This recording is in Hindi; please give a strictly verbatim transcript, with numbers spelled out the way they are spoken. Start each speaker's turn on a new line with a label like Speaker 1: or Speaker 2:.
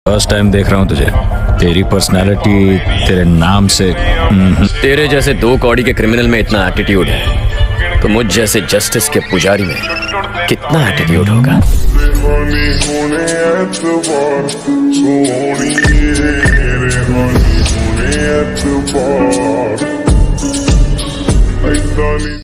Speaker 1: फर्स्ट टाइम देख रहा हूँ तुझे। तेरी पर्सनालिटी तेरे नाम से।
Speaker 2: तेरे जैसे दो कौड़ी के क्रिमिनल में इतना एटीट्यूड है, तो मुझ जैसे जस्टिस के पुजारी में कितना एटीट्यूड होगा।
Speaker 3: सोनी